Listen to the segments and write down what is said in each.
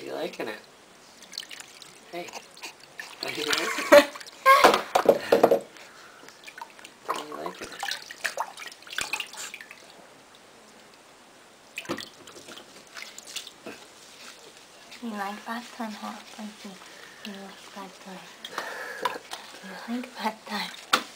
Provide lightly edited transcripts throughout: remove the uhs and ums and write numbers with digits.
you liking it? Hey, are you liking it? Are you liking it? You like bath time, huh? Thank you. You like bath time. You like bath time.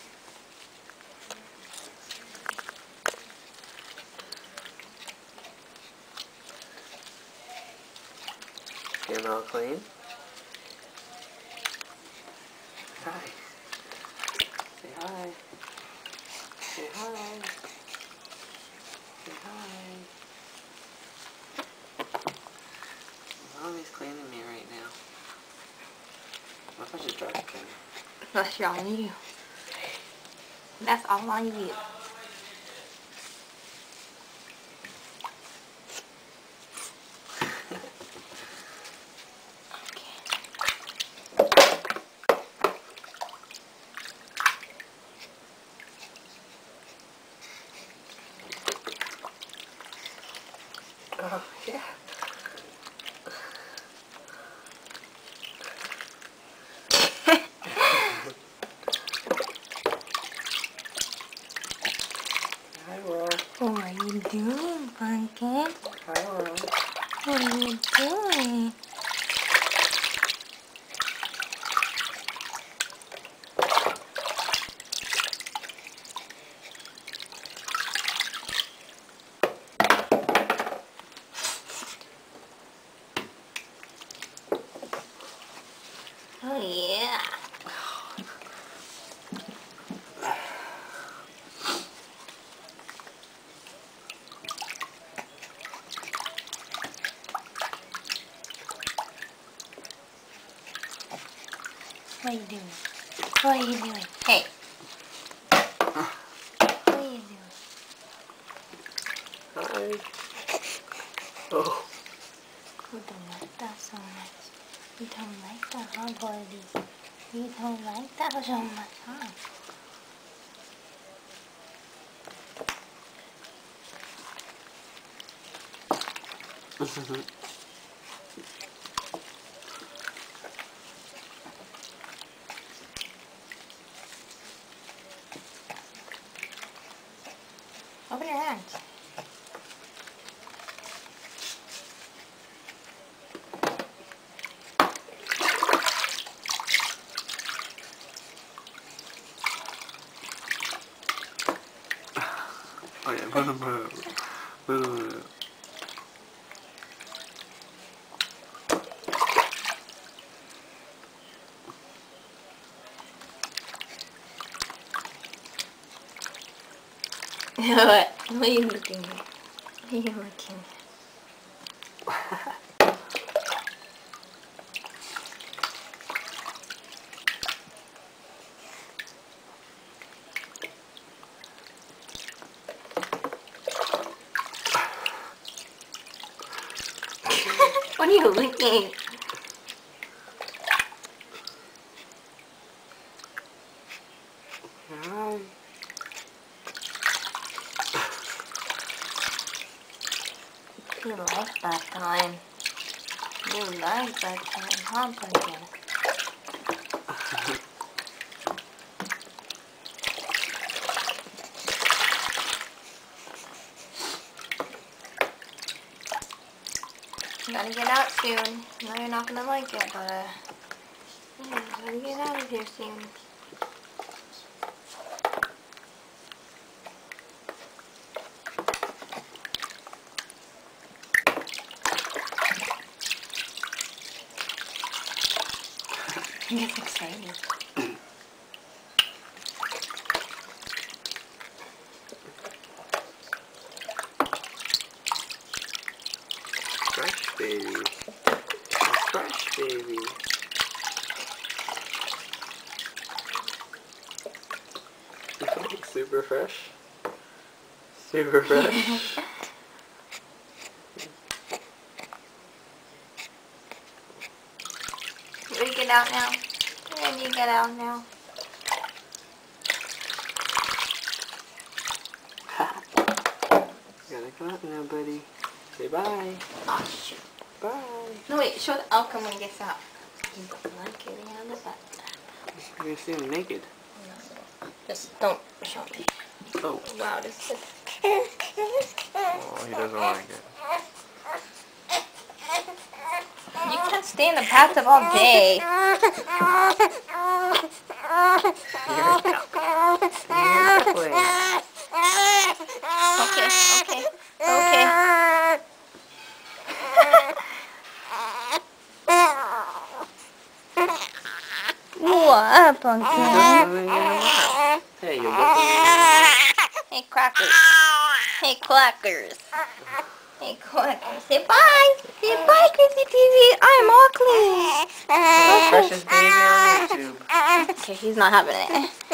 Getting all clean? Hi. Say hi. Say hi. Say hi. Mommy's cleaning me right now. What if I just drop the camera? That's on you. That's all on you. Oh, yeah. Hi, World. What are you doing, Pumpkin? Hi, World. What are you doing? Oh yeah. What are you doing? What are you doing? Hey. What are you doing? Hi. Oh. You don't like that so much. You don't like that, huh, Goldie? You don't like that so much, huh? Open your hands. Oh yeah, put him. What? What are you looking at? What are you looking at? What are you looking? Hi. You like that time. You like that time, huh, Pumpkin? You gotta get out soon. No, you're not gonna like it, but yeah, you gotta get out of here soon. He gets excited. Fresh baby. A fresh baby. Super fresh. Super fresh. Ready to get out now? Ready to get out now? Gotta go out now, buddy. Say bye. Oh, shoot. Bye. No, wait, show the outcome when he gets out. He's not getting out of the butt. You're gonna see him naked. No, just don't show me. Oh. Wow, this is... Oh, he doesn't like it. You can't stay in the bathtub all day. You're duckling. Okay. Okay. What, Pumpkin? Hey, you're duckling. Hey, Crackers. Hey, Quackers. Hey, Quackers. Say bye. Say bye, Chrissy TV. I'm all clean. Precious baby on YouTube. Okay, he's not having it.